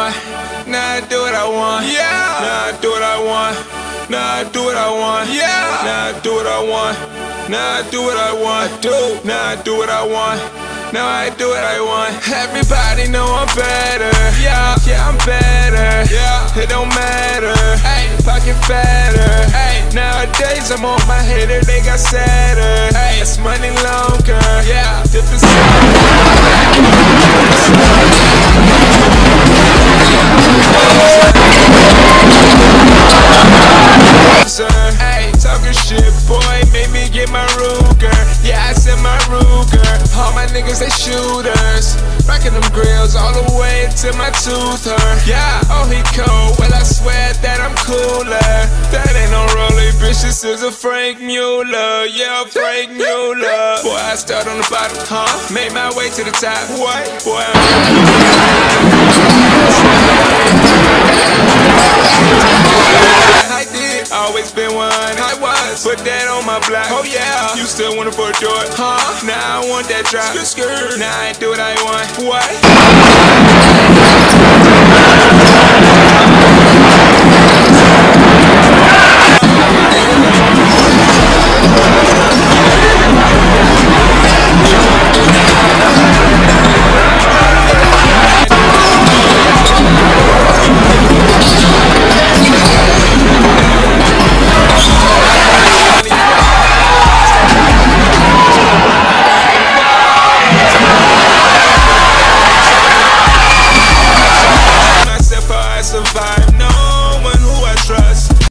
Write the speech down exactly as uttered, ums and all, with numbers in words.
want. Now I do what I want. Yeah. Now I do what I want. Now I do what I want. Yeah. Now I do what I want. Now I do what I want. I do. Now I do what I want. Now I do what I want. Everybody know I'm better. Yeah, yeah, I'm better. Yeah, it don't matter. Hey, pocket fatter. Hey, nowadays I'm on my hater, they got sadder. Hey, it's money longer. Yeah, different hey, talking shit, boy, made me get my Ruger. Yeah, I said my Ruger. All my niggas, they shooters. Rockin' them grills all the way till my tooth hurt. Yeah, oh, he cold, well, I swear that I'm cooler. That ain't no Rollie, bitch, this is a Frank Mueller. Yeah, Frank Mueller. Boy, I start on the bottom, huh? Made my way to the top. What? Boy, I'm I did, always been one. I was, put that on my block. Oh yeah, you still want it for a joy, huh? Now I want that drop. Skirt. Now I do what I want. What? Survive, no